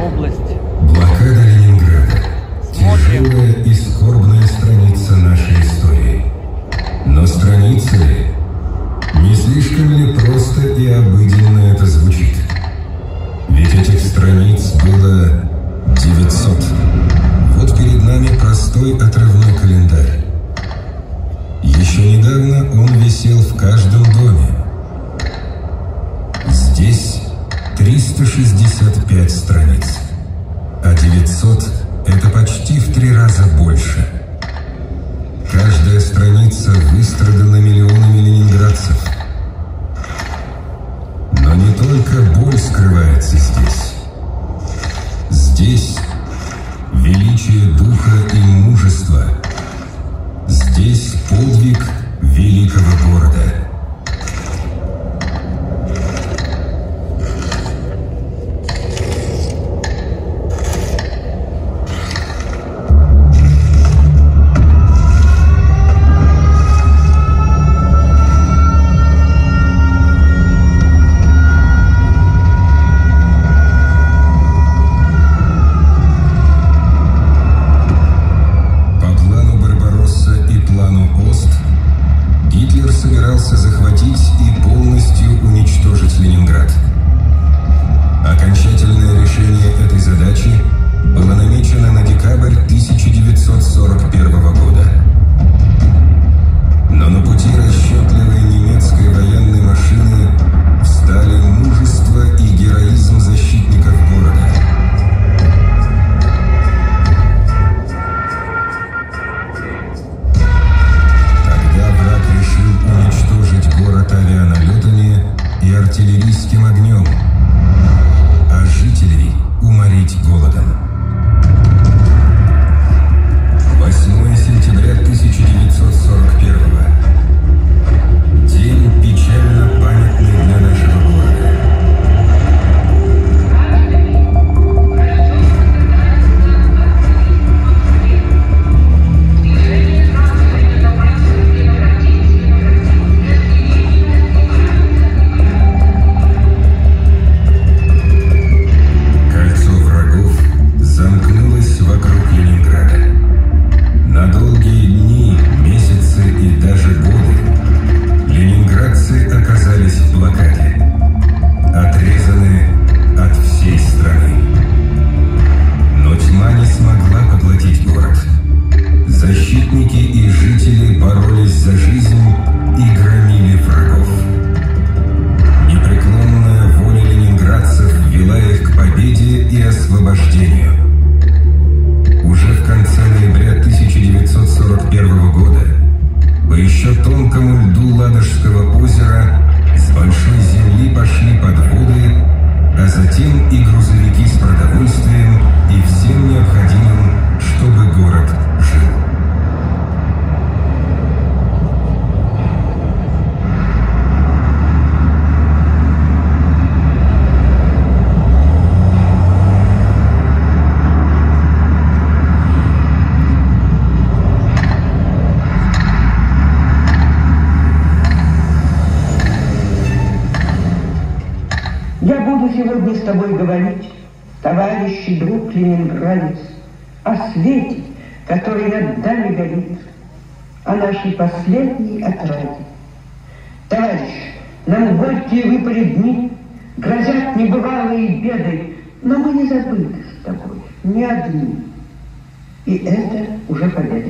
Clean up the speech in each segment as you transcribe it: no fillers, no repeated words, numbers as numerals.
область. Блокада Ленинграда. Тяжелая и скорбная страница нашей истории. Но страница ли? Не слишком ли просто и обыденно это звучит? Ведь этих страниц было 900. Вот перед нами простой отрывной календарь. Еще недавно он висел в каждом доме. Здесь 365 страниц, а 900 – это почти в 3 раза больше. Каждая страница выстрадана миллионами ленинградцев. Но не только боль скрывается здесь. Здесь величие духа и мужества. Здесь подвиг великого города. Захватить и полностью уничтожить Ленинград. Окончательное решение этой задачи было намечено на декабрь 1941 года. Но на пути расчетливой немецкой военной машины встали мужество и героизм защитников города. Город авианалетами и артиллерийским огнем, а жителей уморить голодом. 8 сентября 1941. День печально памятный для нашего города. Вокруг Ленинграда. На долгие дни, месяцы и даже годы ленинградцы оказались в блокаде, отрезаны от всей страны. Но тьма не смогла поглотить город. Защитники и жители боролись за жизнь и громили врагов. Непреклонная воля ленинградцев вела их к победе и освобождению. Уже в конце ноября 1941 года по еще тонкому льду Ладожского озера с большой земли пошли подводы, а затем и грузовики с продовольствием и всем необходимым, чтобы город жил. Я буду сегодня с тобой говорить, товарищ и друг ленинградец, о свете, который над нами горит, о нашей последней отраде. Товарищ, нам горькие выпали дни, грозят небывалые беды, но мы не забыты с тобой, не одни. И это уже победа.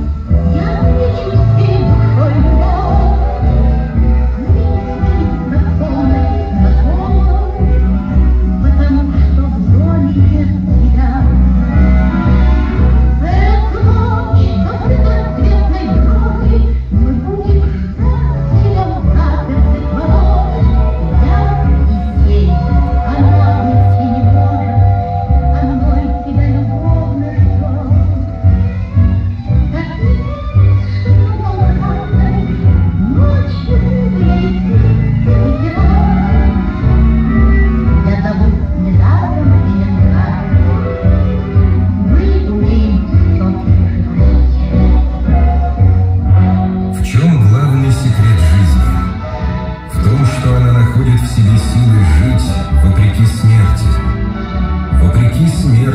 Я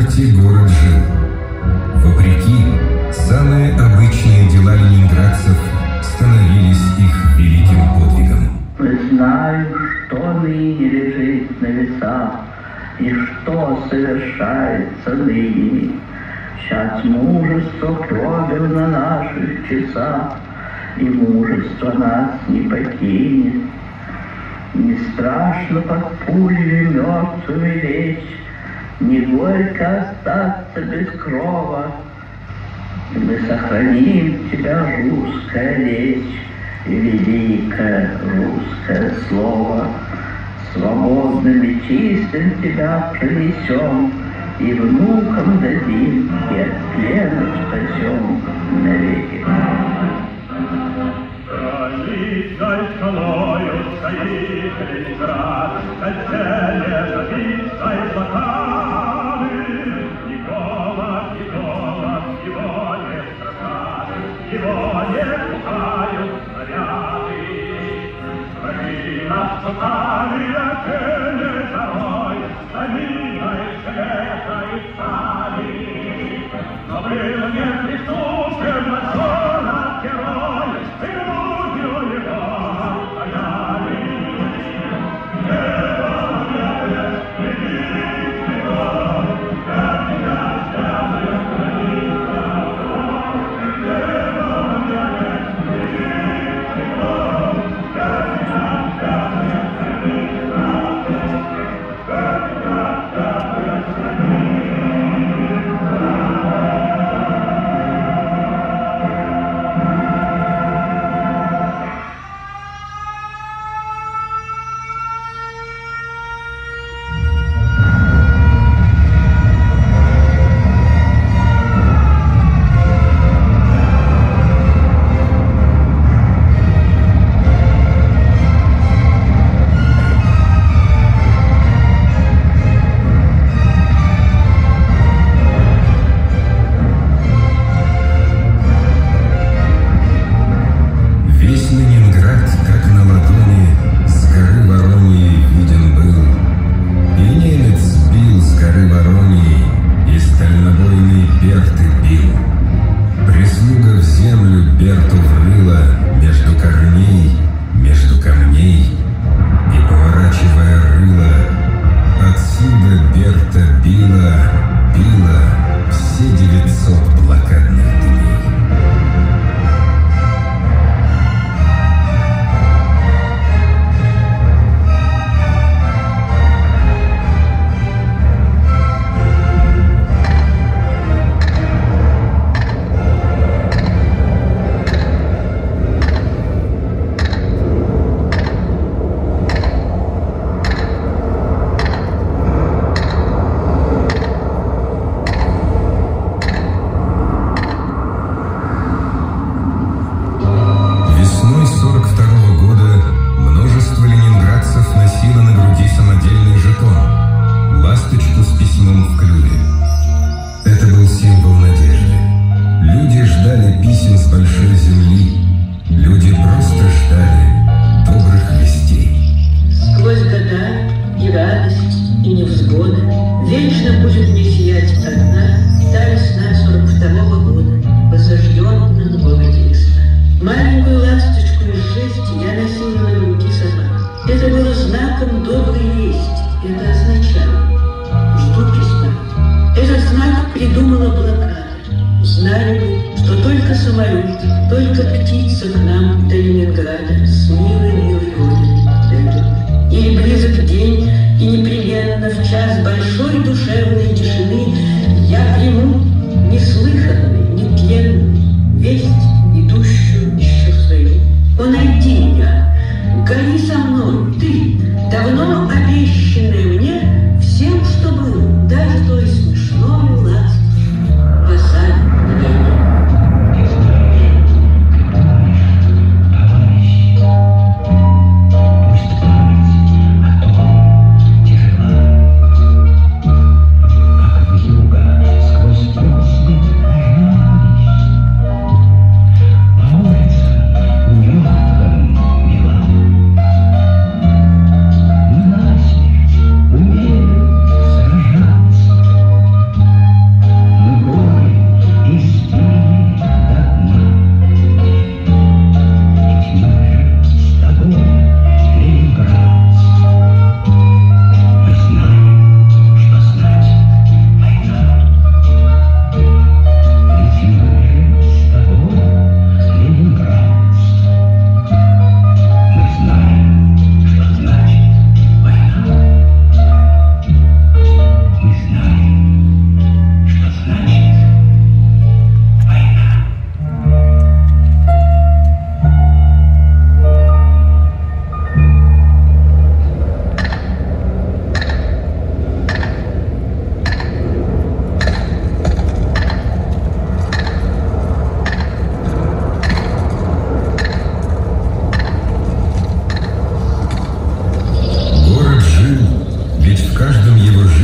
смерти город жил. Вопреки, самые обычные дела ленинградцев становились их великим подвигом. Мы знаем, что ныне лежит на весах, и что совершается ныне. Сейчас мужество пробил на наших часах, и мужество нас не покинет. Не страшно под пулями мертвыми лечь, не горько остаться без крова. И мы сохраним тебя, русская речь, и великое русское слово. Свободным и чистым тебя пронесем, и внукам дадим, и от плена спасем навеки. Пролетной скалою стоит Ленинград, кольцене зависшей блокады. И голод его не страшат, его не пугают снаряды. Враги наступали отели жарой, саминой железной стали. Но был неприступен наш герой, и грудью его стояли.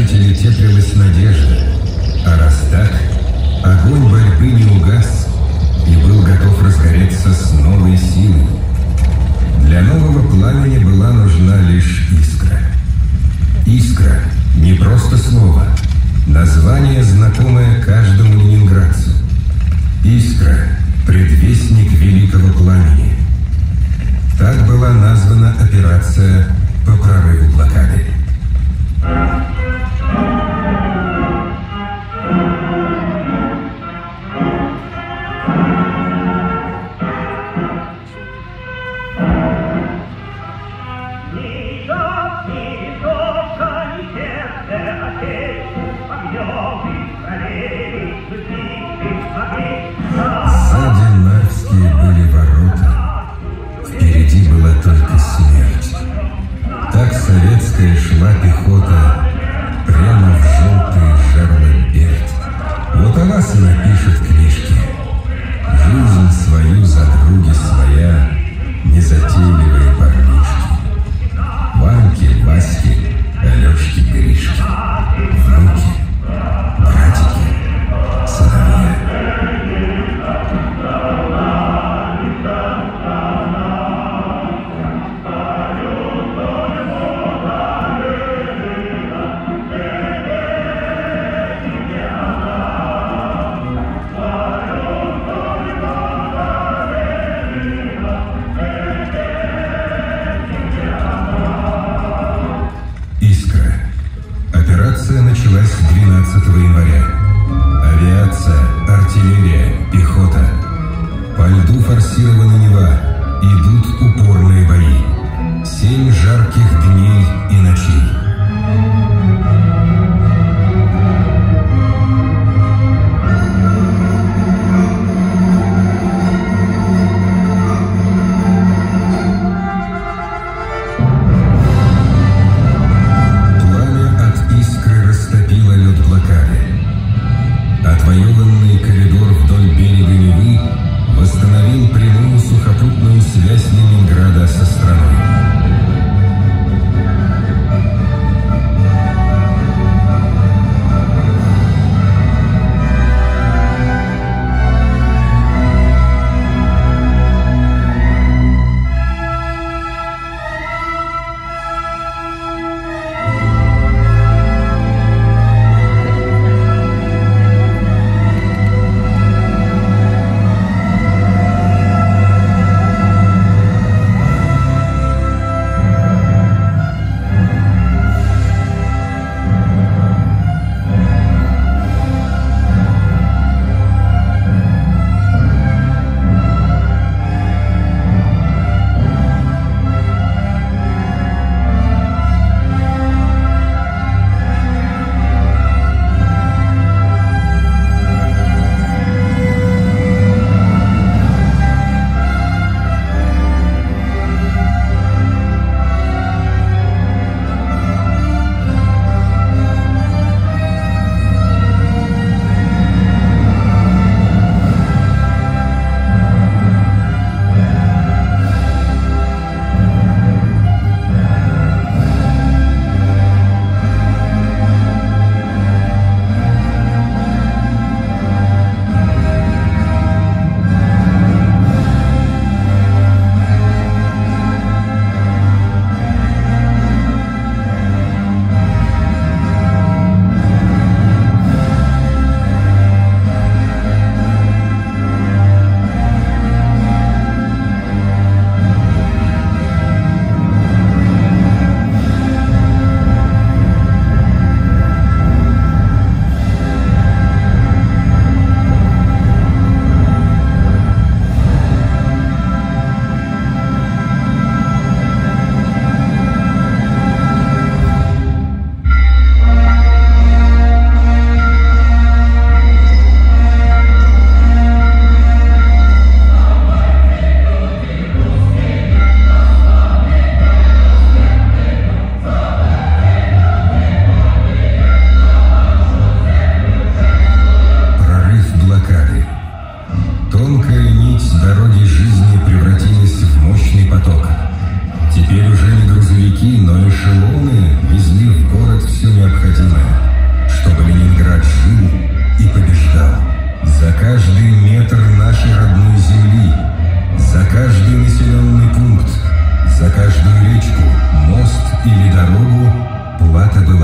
жителей теплилась надежда, а раз так, огонь борьбы не угас и был готов разгореться с новой силой. Для нового пламени была нужна лишь искра. Искра — не просто слово, название, знакомое каждому ленинградцу. Искра — предвестник великого пламени. Так была названа операция по прорыву блокады. Сзади Нарвские были ворота, впереди была только смерть. Так советская шла пехота прямо в желтые жерла Берд. Вот о вас и напишут книжки. Жизнь свою за други своя, незатейливые парнишки. Ваньки, Васьки, Алешки, Гришки, внуки, братики, сыновья. Операция началась 12 января. Авиация, артиллерия, пехота. По льду форсирована Нева. Идут упорные бои. 7 жарких дней и ночей. Отвоеванный коридор вдоль берега Невы восстановил прямую сухопутную связь Ленинграда со страной.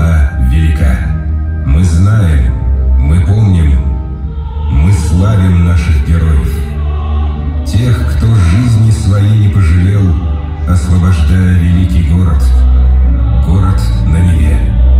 была велика. Мы знаем, мы помним, мы славим наших героев. Тех, кто жизни своей не пожалел, освобождая великий город. Город на Неве.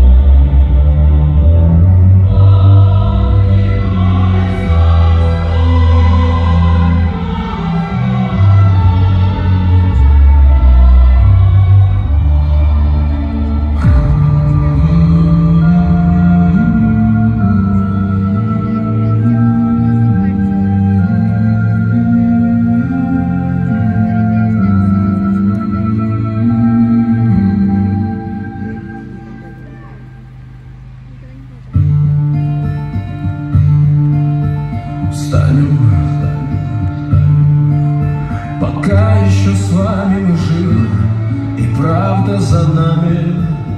Пока еще с вами мы живы, и правда за нами.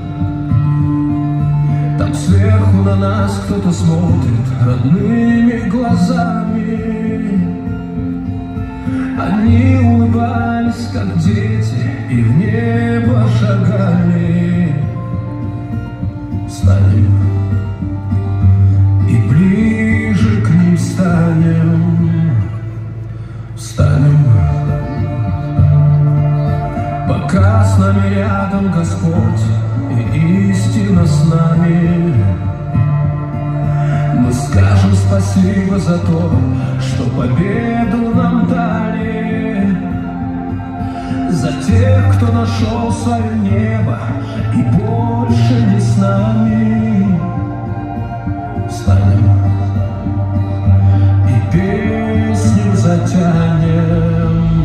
Там сверху на нас кто-то смотрит родными глазами. Они улыбались, как дети, и в небо шагали. Станем и ближе к ним станем. Встанем, пока с нами рядом Господь и истина с нами. Мы скажем спасибо за то, что победу нам дали, за тех, кто нашел свое небо и больше не с нами. Встанем и песню затянем.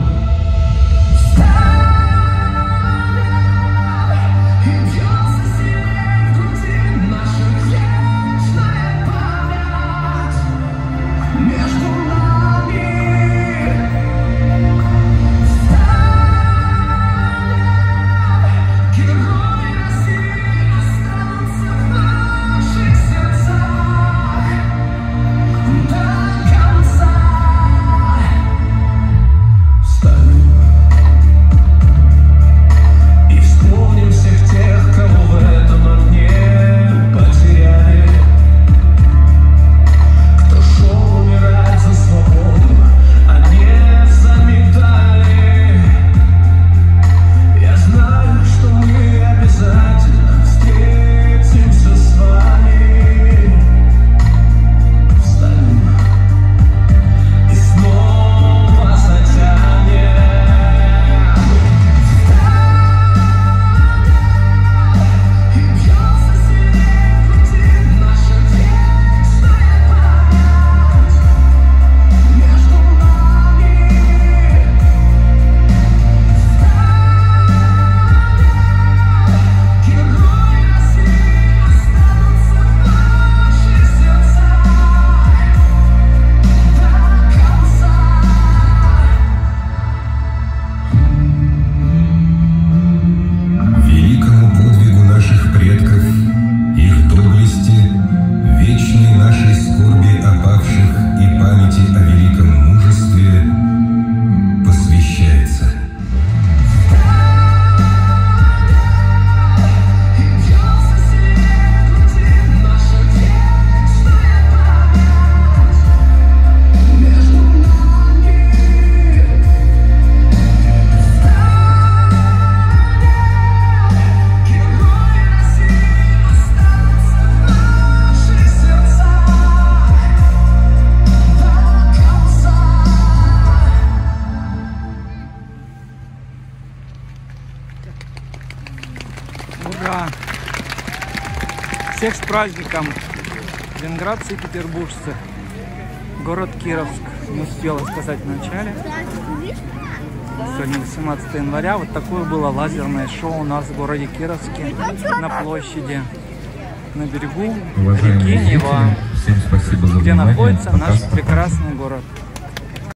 Ура! Всех с праздником! Ленинградцы и петербуржцы. Город Кировск. Не успела сказать в начале. Сегодня 18 января. Вот такое было лазерное шоу у нас в городе Кировске. На площади. На берегу реки Нева. Всем спасибо за где внимание. находится наш прекрасный город.